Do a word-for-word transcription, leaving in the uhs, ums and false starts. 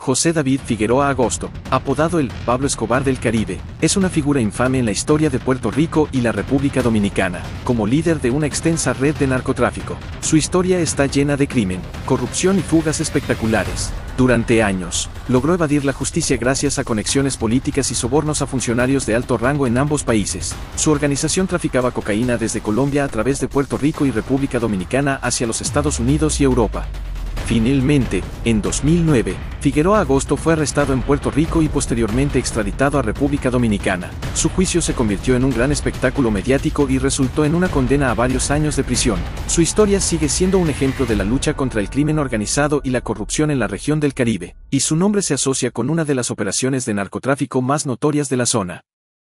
José David Figueroa Agosto, apodado el Pablo Escobar del Caribe, es una figura infame en la historia de Puerto Rico y la República Dominicana, como líder de una extensa red de narcotráfico. Su historia está llena de crimen, corrupción y fugas espectaculares. Durante años, logró evadir la justicia gracias a conexiones políticas y sobornos a funcionarios de alto rango en ambos países. Su organización traficaba cocaína desde Colombia a través de Puerto Rico y República Dominicana hacia los Estados Unidos y Europa. Finalmente, en dos mil nueve, Figueroa Agosto fue arrestado en Puerto Rico y posteriormente extraditado a República Dominicana. Su juicio se convirtió en un gran espectáculo mediático y resultó en una condena a varios años de prisión. Su historia sigue siendo un ejemplo de la lucha contra el crimen organizado y la corrupción en la región del Caribe, y su nombre se asocia con una de las operaciones de narcotráfico más notorias de la zona.